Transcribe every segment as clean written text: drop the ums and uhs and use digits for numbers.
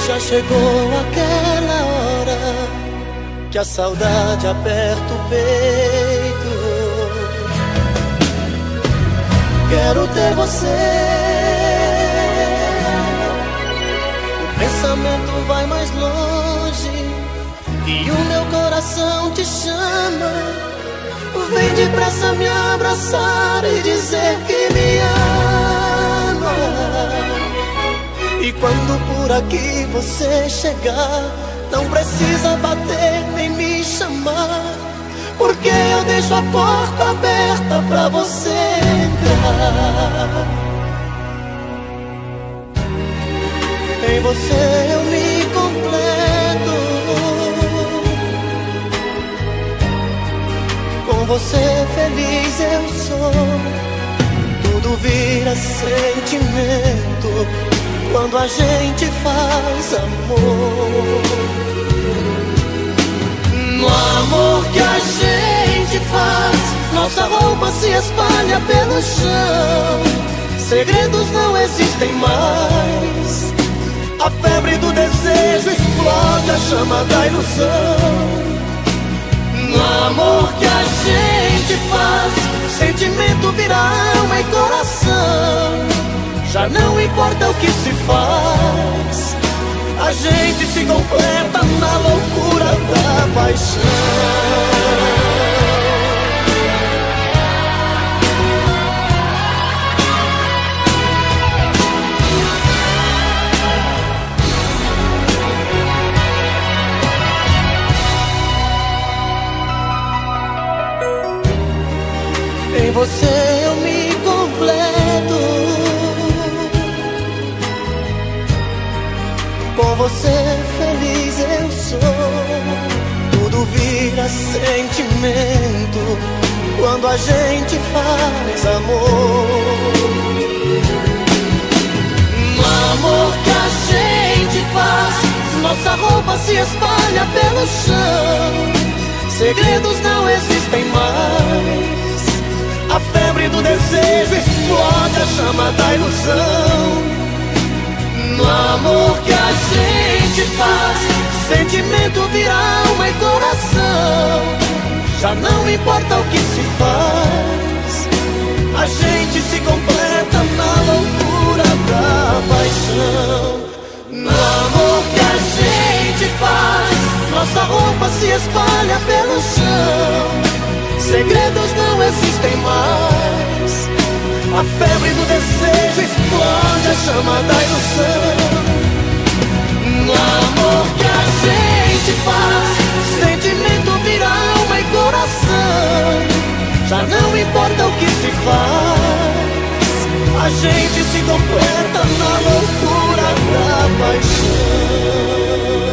Já chegou aquela hora que a saudade aperta o peito. Quero ter você. O pensamento vai mais longe e o meu coração te chama. Vem depressa me abraçar e dizer que me ama. E quando por aqui você chegar, não precisa bater nem me chamar, porque eu deixo a porta aberta pra você entrar. Em você eu me completo, com você feliz eu sou. Tudo vira sentimento quando a gente faz amor. No amor que a gente faz, nossa roupa se espalha pelo chão. Segredos não existem mais. A febre do desejo explode a chama da ilusão. No amor que a gente faz, sentimento vira alma e coração. Já não importa o que se faz, a gente se completa na loucura da paixão. Em você eu me completo, com você feliz eu sou. Tudo vira sentimento quando a gente faz amor. No amor que a gente faz, nossa roupa se espalha pelo chão. Segredos não existem mais. A febre do desejo explode a chama da ilusão. No amor que a gente faz, sentimento vira alma e coração. Já não importa o que se faz, a gente se completa na loucura da paixão. No amor que a gente faz, nossa roupa se espalha pelo chão. Segredos não existem mais. A febre do desejo explode a chama da ilusão. No amor que a gente faz, sentimento vira alma e coração. Já não importa o que se faz, a gente se completa na loucura da paixão.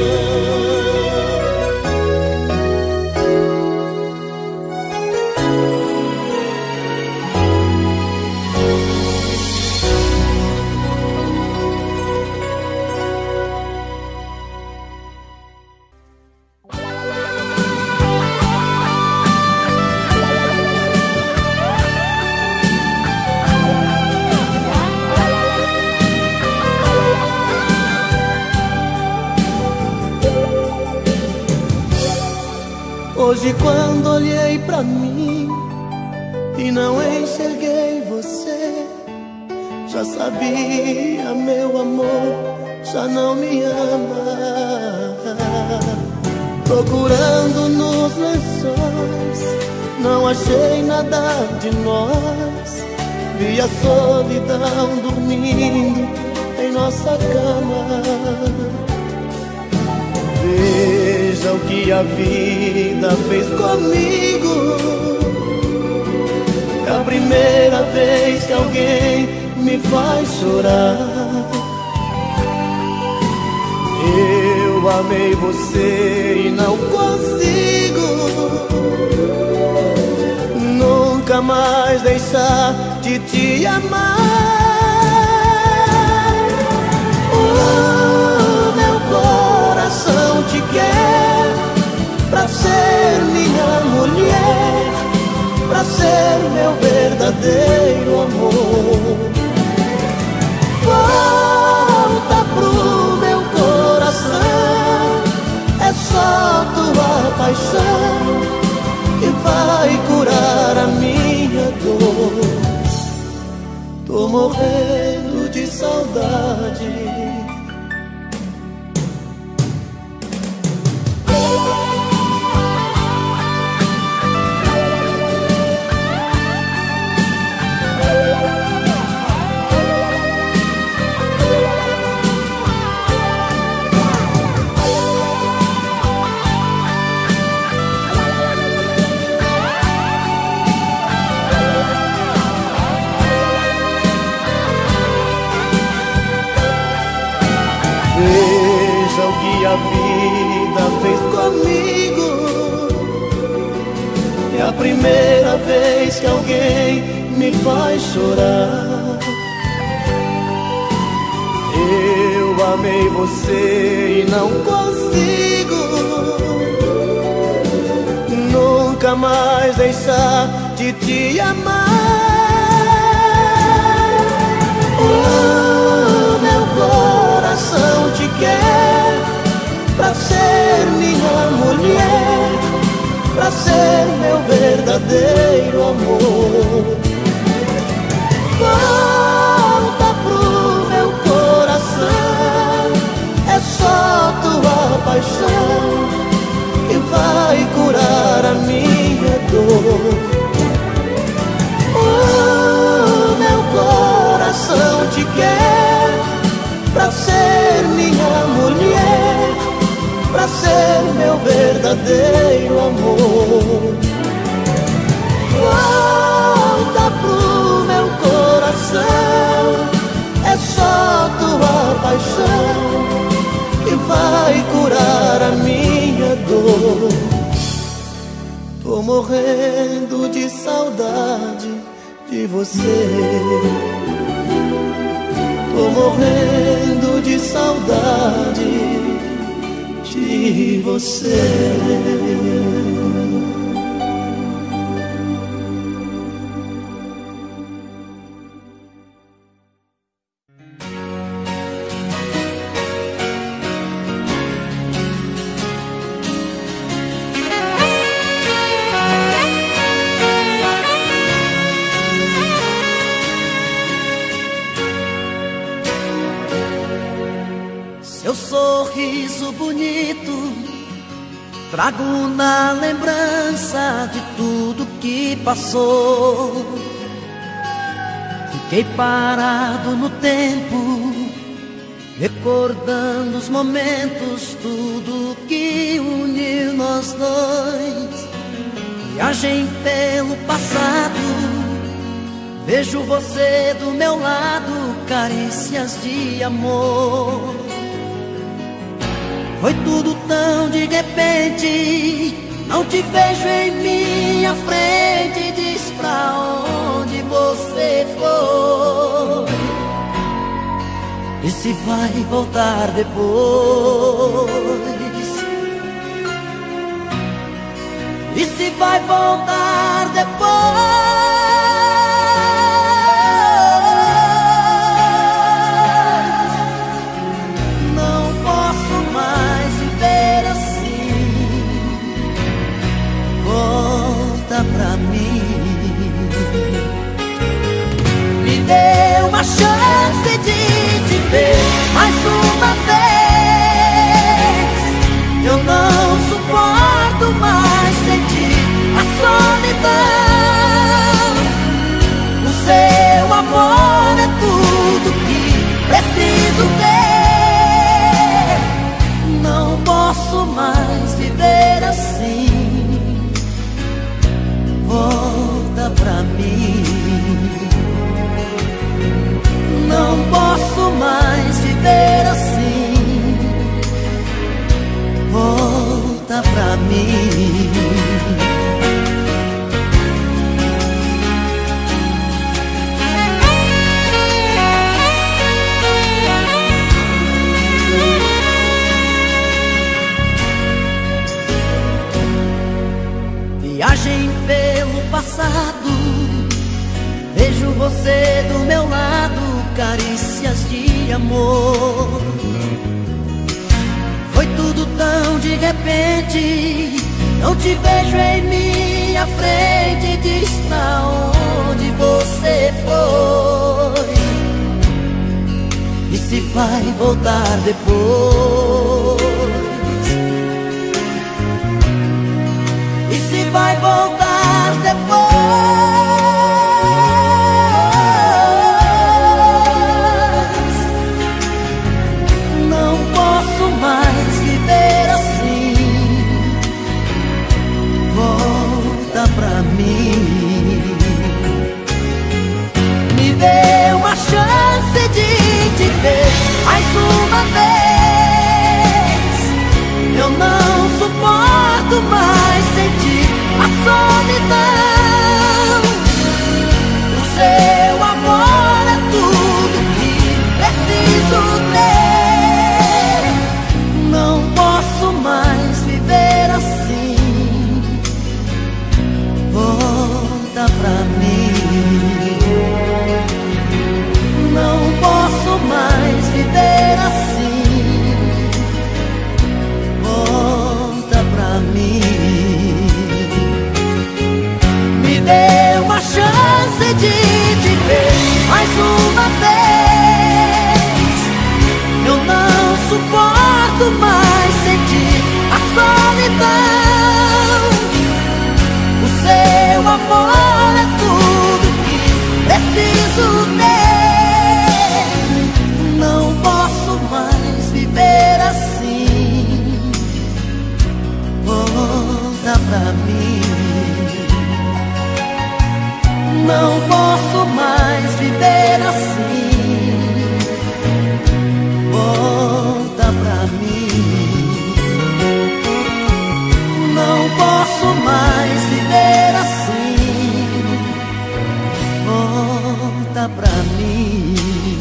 Hoje quando olhei pra mim e não enxerguei você, já sabia, meu amor, já não me ama. Procurando nos lençóis, não achei nada de nós. Vi a solidão dormindo em nossa cama. Veja o que a vida fez comigo. É a primeira vez que alguém me faz chorar. Eu amei você e não consigo nunca mais deixar de te amar. Meu coração te quer pra ser minha mulher, pra ser meu verdadeiro amor. Volta pro meu coração morrendo de saudade. Veja o que a vida fez comigo. É a primeira vez que alguém me faz chorar. Eu amei você e não consigo nunca mais deixar de te amar. Meu coração te quer pra ser minha mulher, pra ser meu verdadeiro amor. Volta pro meu coração, é só tua paixão que vai curar a minha dor. Meu coração te quer pra ser minha mulher, pra ser meu verdadeiro amor. Volta pro meu coração, é só tua paixão que vai curar a minha dor. Tô morrendo de saudade de você. Tô morrendo de saudade de você. Seu sorriso bonito trago na lembrança de tudo que passou. Fiquei parado no tempo, recordando os momentos, tudo que uniu nós dois. Viagem pelo passado, vejo você do meu lado, carícias de amor. Foi tudo tão de repente, não te vejo em minha frente. Diz pra onde você foi e se vai voltar depois. E se vai voltar depois. Pra mim, me dê uma chance de te ver mais uma vez. Eu não suporto mais sentir a solidão. O seu amor é tudo que preciso ter. Não posso mais viver assim. Volta pra mim. Não posso mais viver assim. Volta pra mim. Viagem pelo passado, vejo você do meu lado, carícias de amor. Foi tudo tão de repente, não te vejo em minha frente. Diz pra onde você foi se vai voltar depois? E se vai voltar depois? Não posso mais viver assim. Volta pra mim. Me dê uma chance de te ver mais uma vez. Eu não suporto mais sentir a solidão. O seu amor é tudo que preciso ter. Não posso mais viver assim. Volta pra mim. Não posso mais viver assim. Volta pra mim. Me dê uma chance de te ver mais uma vez. Eu não suporto mais sentir a solidão. O seu amor é tudo que preciso ter. Não posso mais viver assim. Volta pra mim. Não posso mais viver assim. Volta pra mim. Não posso mais viver assim. Volta pra mim.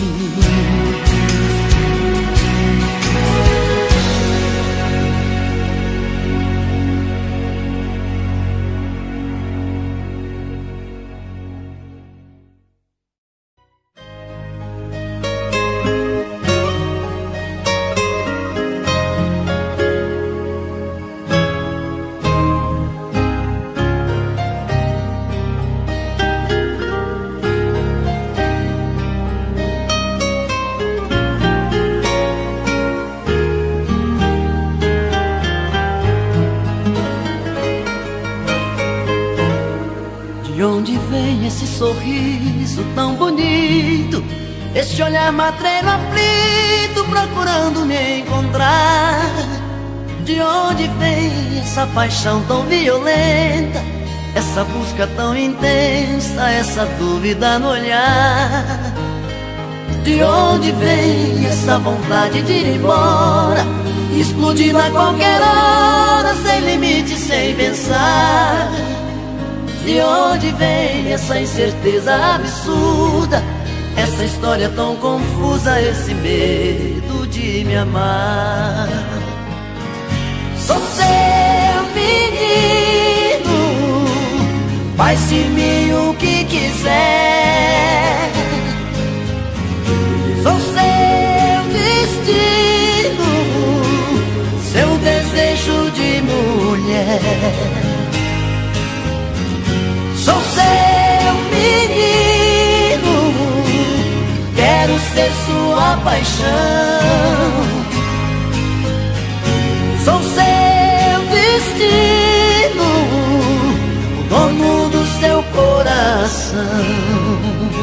De onde vem esse sorriso tão bonito? Este olhar matreiro aflito procurando me encontrar. De onde vem essa paixão tão violenta? Essa busca tão intensa, essa dúvida no olhar. De onde vem essa vontade de ir embora, explodindo a qualquer hora, sem limite, sem pensar? De onde vem essa incerteza absurda, essa história tão confusa, esse medo de me amar? Sou seu menino, faz de mim o que quiser. Sou seu destino, seu desejo de mulher. Sou seu menino, quero ser sua paixão. Sou seu destino, o dono do seu coração.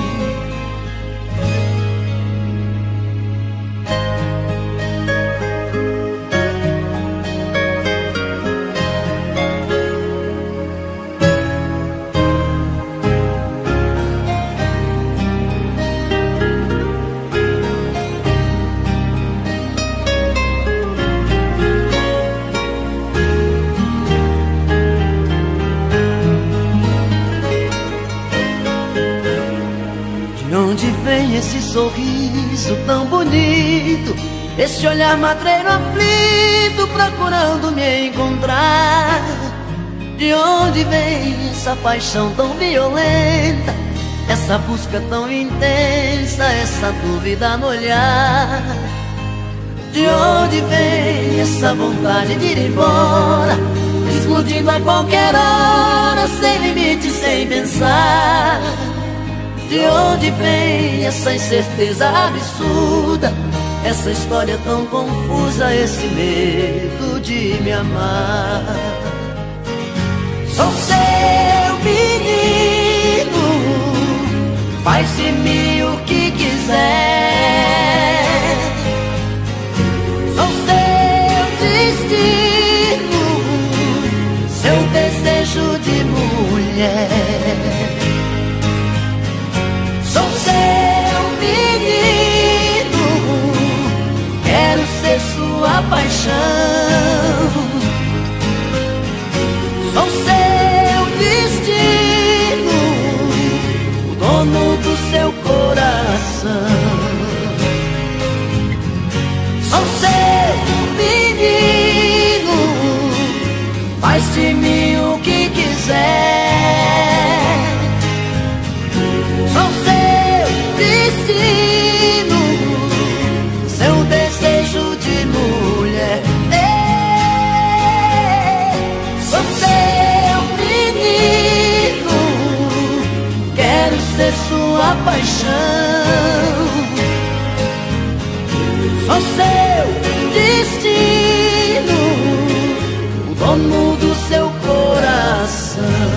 Esse sorriso tão bonito, esse olhar matreiro aflito procurando me encontrar. De onde vem essa paixão tão violenta, essa busca tão intensa, essa dúvida no olhar? De onde vem essa vontade de ir embora, explodindo a qualquer hora, sem limite, sem pensar? De onde vem essa incerteza absurda, essa história tão confusa, esse medo de me amar. Sou seu menino, faz de mim o que quiser. Sou seu destino, seu desejo de mulher. Sou seu menino, quero ser sua paixão. Sou seu destino, o dono do seu coração. Sou seu menino, faz de mim o que quiser. Sou seu destino, seu desejo de mulher. Sou seu menino, quero ser sua paixão. Sou seu destino, o dono do seu coração.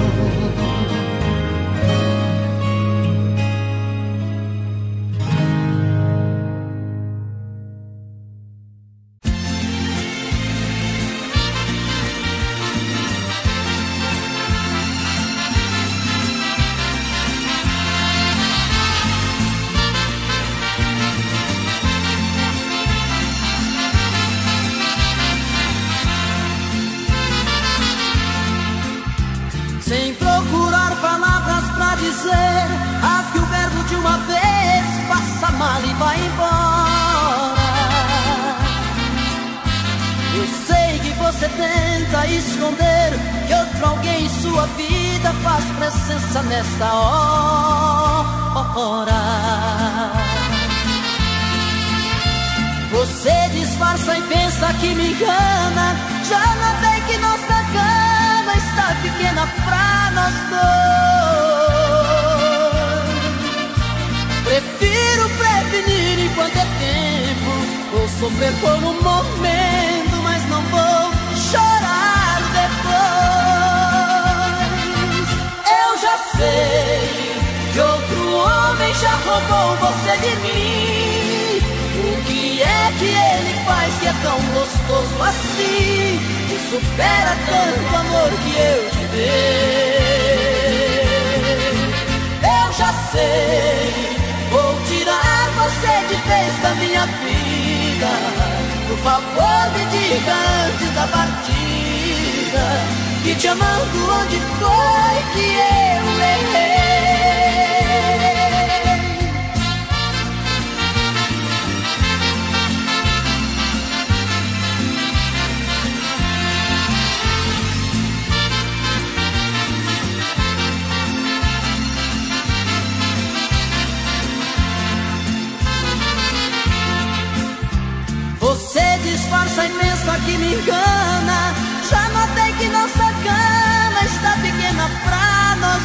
Sem procurar palavras pra dizer, rasgue o verbo de uma vez, faça mal e vai embora. Eu sei que você tenta esconder que outro alguém em sua vida faz presença nesta hora. Você disfarça e pensa que me engana, já notei que nossa cama está pequena pra nós dois. Prefiro prevenir enquanto é tempo, vou sofrer por um momento, mas não vou chorar depois. Eu já sei que outro homem já roubou você de mim. O que é que ele faz que é tão gostoso assim, que supera tanto amor que eu te dei? Eu já sei, vou tirar você de vez da minha vida. Por favor, me diga antes da partida que te amando onde foi que eu errei. Você disfarça e pensa que me engana, já notei que nossa cama está pequena pra nós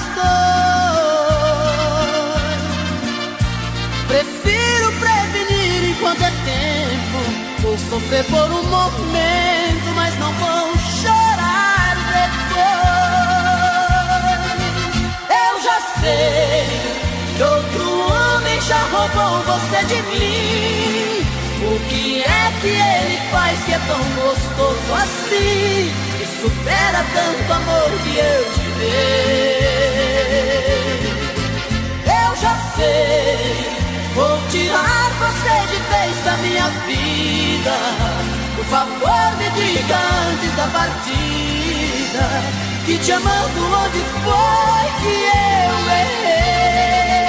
dois. Prefiro prevenir enquanto é tempo, vou sofrer por um momento, mas não vou chorar depois. Eu já sei que outro homem já roubou você de mim. O que é que ele faz que é tão gostoso assim, que supera tanto amor que eu te dei? Eu já sei, vou tirar você de vez da minha vida. Por favor, me diga antes da partida que te amando onde foi que eu errei.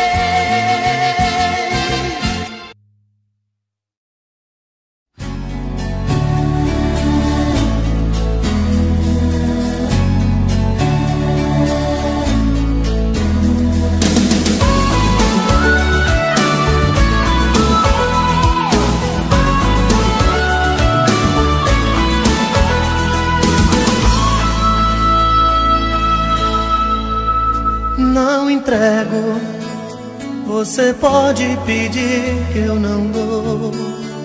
Não entrego, você pode pedir que eu não dou.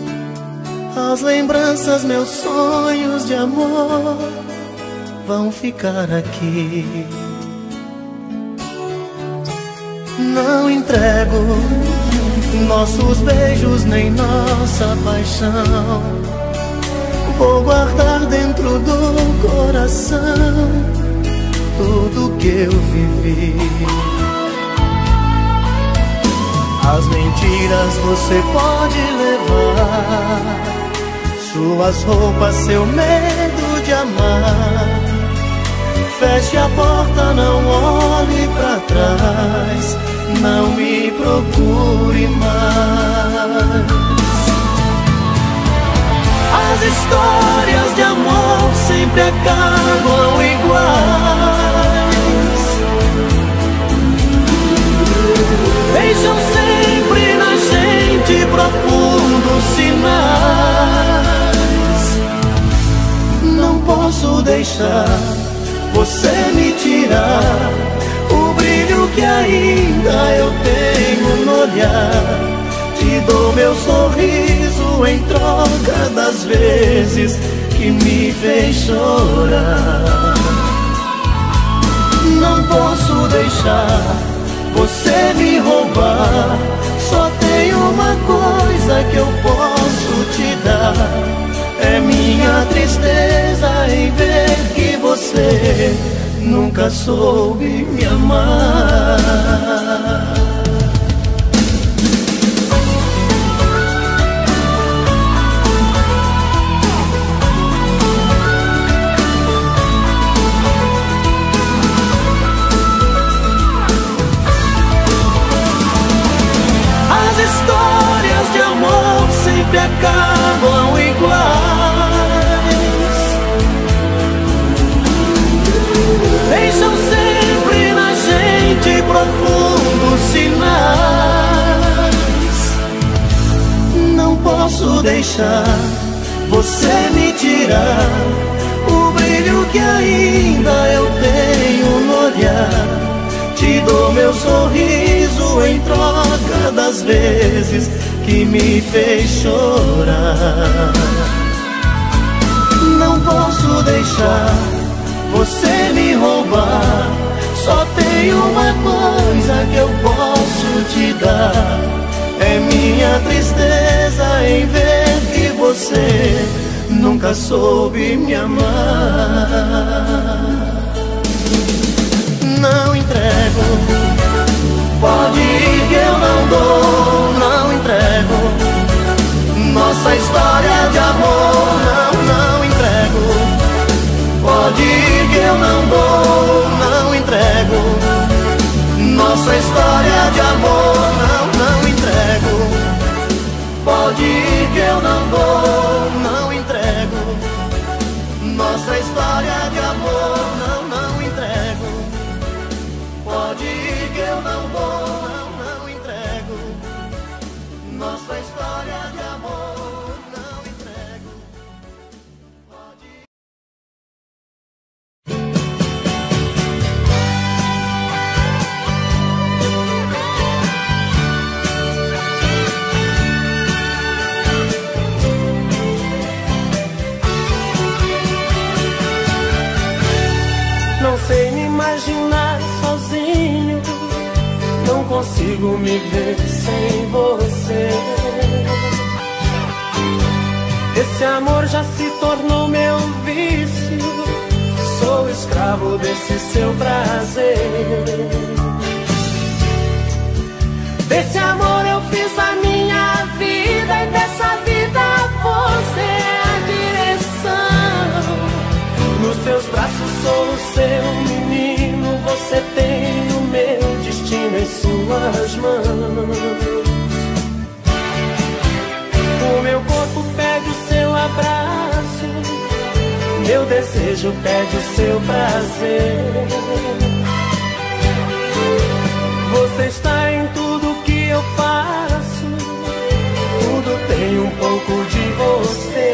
As lembranças, meus sonhos de amor vão ficar aqui. Não entrego nossos beijos nem nossa paixão. Vou guardar dentro do coração tudo que eu vivi. As mentiras você pode levar, suas roupas, seu medo de amar. Feche a porta, não olhe pra trás, não me procure mais. As histórias de amor sempre acabam iguais. Deixam sempre na gente profundos sinais. Não posso deixar você me tirar o brilho que ainda eu tenho no olhar. Te dou meu sorriso em troca das vezes que me fez chorar. Não posso deixar você me roubar. Só tem uma coisa que eu posso te dar, é minha tristeza em ver que você nunca soube me amar. As histórias de amor sempre acabam iguais. Deixam sempre na gente profundos sinais. Não posso deixar você me tirar o brilho que ainda eu tenho no olhar. Te dou meu sorriso em troca das vezes que me fez chorar. Não posso deixar você me roubar. Só tem uma coisa que eu posso te dar, é minha tristeza em ver que você nunca soube me amar. Não entrego, pode ir que eu não dou. Não entrego nossa história de amor. Não entrego, pode ir que eu não dou. Não entrego nossa história de amor. Não entrego, pode ir que eu não dou. Não entrego nossa história de amor. Não entrego, pode ir que eu não dou. Não entrego nossa história de amor. Não entrego, pode ir. Não sei me imaginar sozinho, não consigo me ver sem você. Esse amor já se tornou meu vício, sou escravo desse seu prazer. Desse amor eu fiz a minha vida e dessa vida você é a direção. Nos seus braços sou o seu menino, você tem o meu destino em suas mãos. O meu corpo pede o seu abraço, meu desejo pede o seu prazer. Você está em tudo que eu faço, tudo tem um pouco de você.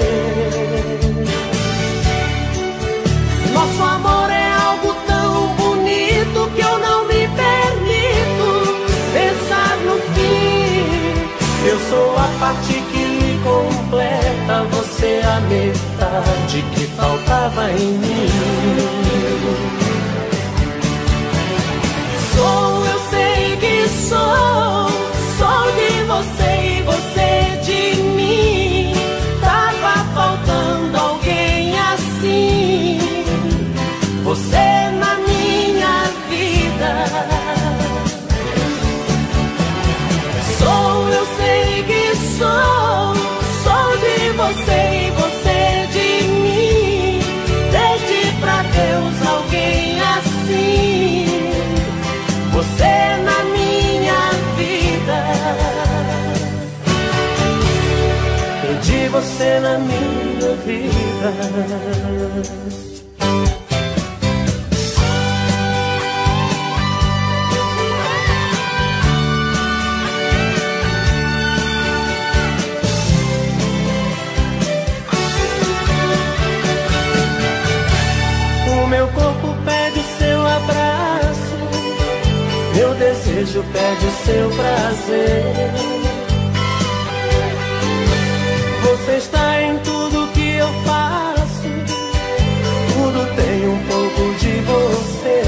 Nosso amor é algo tão bonito que eu não me permito pensar no fim. Eu sou a parte que lhe completa. metade que faltava em mim. Eu sei que sou de você e você de mim. Tava faltando alguém assim, você na minha vida. Eu sei que sou de você e você de mim. Pedi pra Deus alguém assim, você na minha vida. Pedi você na minha vida. Meu corpo pede o seu abraço, meu desejo pede o seu prazer. Você está em tudo que eu faço, tudo tem um pouco de você.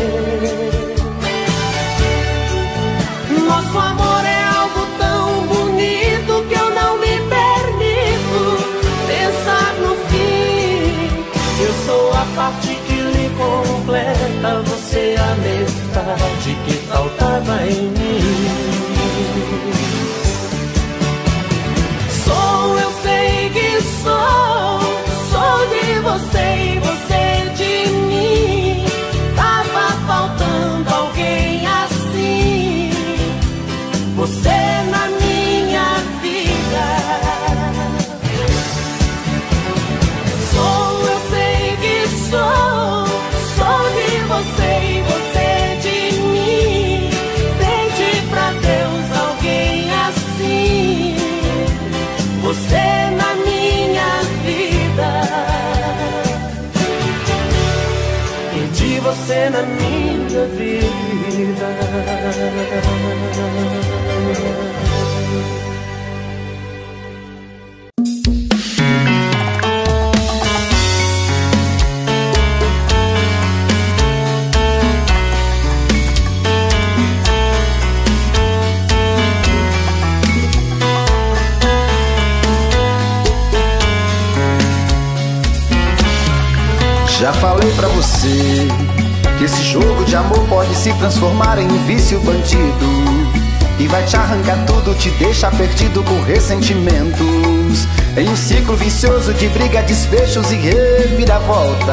Nosso amor é algo tão bonito que eu não me permito pensar no fim. Eu sou a parte que lhe completa, você a metade que faltava em mim. Eu sei que sou de você e você de mim. Tava faltando alguém assim, você na minha vida. Eu sei que sou de você e você de mim. Pedi pra Deus alguém assim, você na minha vida. Pedi você na minha vida. Já falei pra você que esse jogo de amor pode se transformar em um vício bandido e vai te arrancar tudo, te deixar perdido por ressentimentos, em um ciclo vicioso de briga, desfechos e reviravoltas.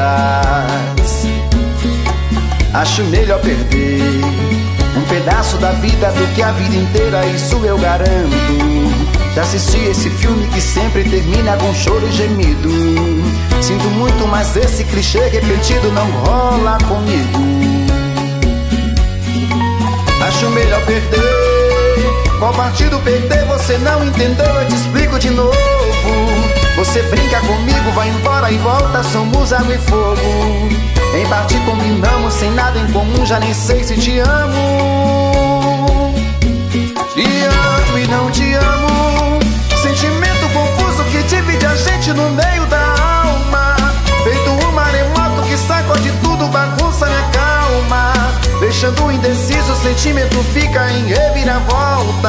Acho melhor perder um pedaço da vida do que a vida inteira, isso eu garanto. Já assisti esse filme que sempre termina com choro e gemido. Sinto muito, mas esse clichê repetido não rola comigo. Acho melhor perder. Qual partido perder? Você não entendeu, eu te explico de novo. Você brinca comigo, vai embora e volta, somos água e fogo. Em parte combinamos, sem nada em comum, já nem sei se te amo. Te amo e não te amo, sentimento confuso que divide a gente no meio da alma. Feito um maremoto que sacode tudo, bagunça minha calma, deixando indeciso, o sentimento fica em reviravoltas.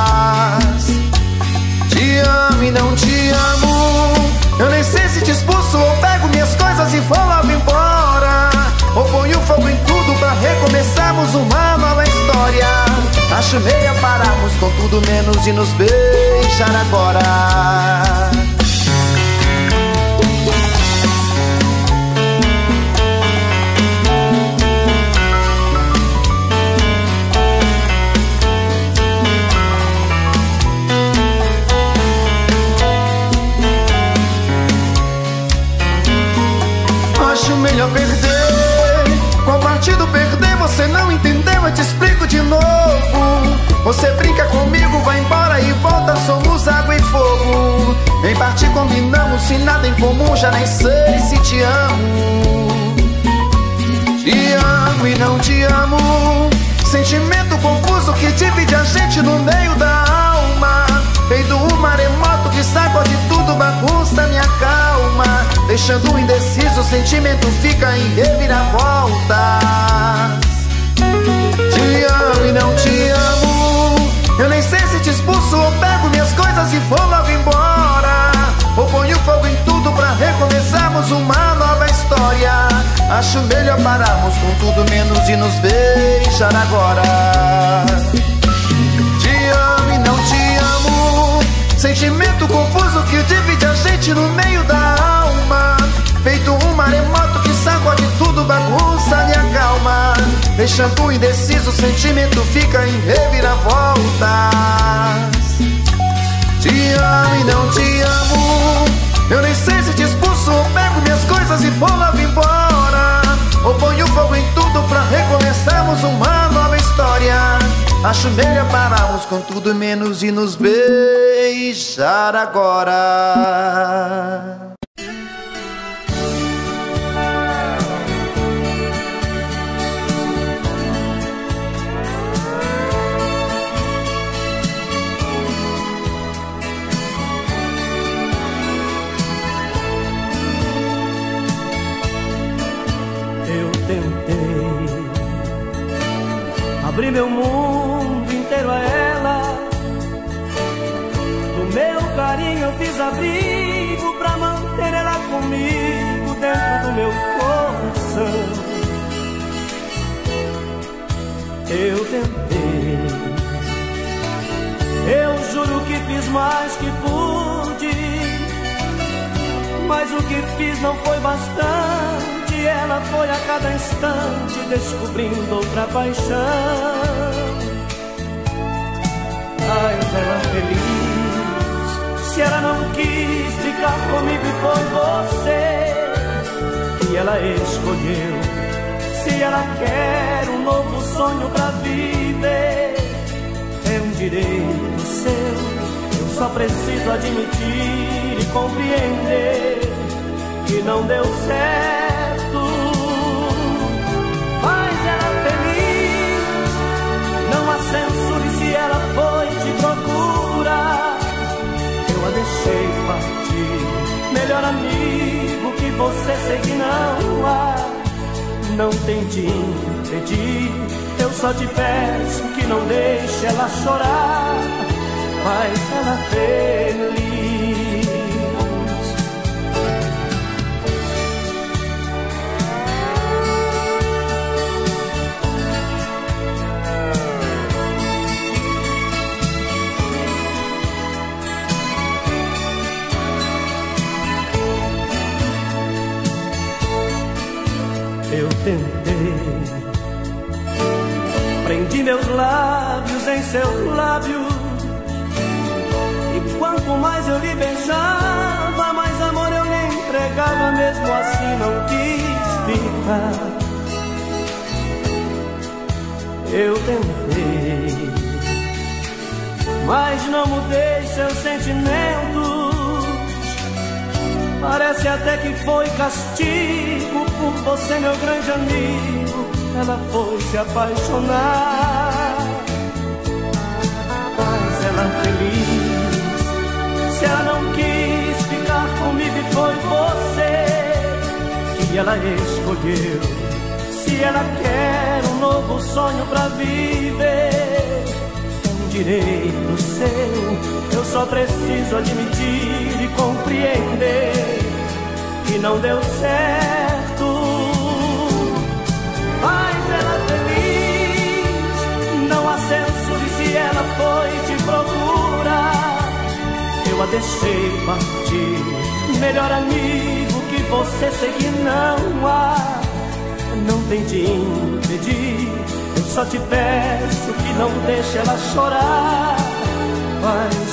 Te amo e não te amo, eu nem sei se te expulso ou pego minhas coisas e vou logo embora, ou ponho fogo em tudo pra recomeçarmos uma nova história. Acho melhor pararmos com tudo menos de nos beijar agora. Acho melhor perder. Qual partido perder? Você não entendeu, eu te explico de novo. Você brinca comigo, vai embora e volta, somos água e fogo. Em parte combinamos, sem nada em comum, já nem sei se te amo. Te amo e não te amo, sentimento confuso que divide a gente no meio da alma. Feito um maremoto que sacode tudo, bagunça minha calma, deixando indeciso, o sentimento fica em reviravoltas. Te amo e não te amo, eu nem sei se te expulso ou pego minhas coisas e vou logo embora, ou ponho fogo em tudo pra recomeçarmos uma nova história. Acho melhor pararmos com tudo menos de nos beijar agora. Te amo e não te amo, sentimento confuso que divide a gente no meio da alma, feito um maremoto que sacode tudo, bagunça e acalma, deixando indeciso, o sentimento fica em reviravoltas. Te amo e não te amo, eu nem sei se te expulso ou pego minhas coisas e vou logo embora, ou ponho fogo em tudo pra recomeçarmos uma nova história. Acho melhor pararmos com tudo menos de nos beijar agora. Abri meu mundo inteiro a ela, do meu carinho eu fiz abrigo pra manter ela comigo dentro do meu coração. Eu tentei, eu juro que fiz mais que pude, mas o que fiz não foi bastante. Ela foi a cada instante descobrindo outra paixão. Mas ela feliz, se ela não quis ficar comigo e foi você que ela escolheu. Se ela quer um novo sonho pra viver, é um direito seu. Eu só preciso admitir e compreender que não deu certo. Censure se ela foi te procurar, eu a deixei partir. Melhor amigo que você sei que não há, não tente impedir. Eu só te peço que não deixe ela chorar, faz ela feliz. Eu tentei, prendi meus lábios em seus lábios, e quanto mais eu lhe beijava, mais amor eu lhe entregava. Mesmo assim não quis ficar. Eu tentei, mas não mudei seus sentimentos. Parece até que foi castigo por você, meu grande amigo. Ela foi se apaixonar, mas ela feliz. Se ela não quis ficar comigo e foi você que ela escolheu. Se ela quer um novo sonho pra viver, é um direito seu. Eu só preciso admitir e compreender que não deu certo. Faz ela feliz, não a censure se ela foi te procurar. Eu a deixei partir. Melhor amigo que você sei que não há, não tente impedir. Eu só te peço que não deixe ela chorar, faz